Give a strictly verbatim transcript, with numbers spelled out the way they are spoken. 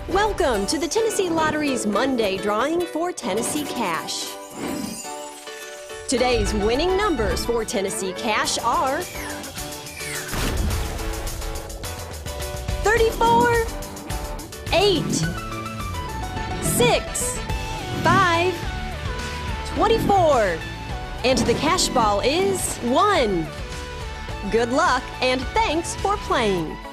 Welcome to the Tennessee Lottery's Monday drawing for Tennessee Cash. Today's winning numbers for Tennessee Cash are thirty-four, eight, six, five, twenty-four, and the cash ball is one. Good luck and thanks for playing.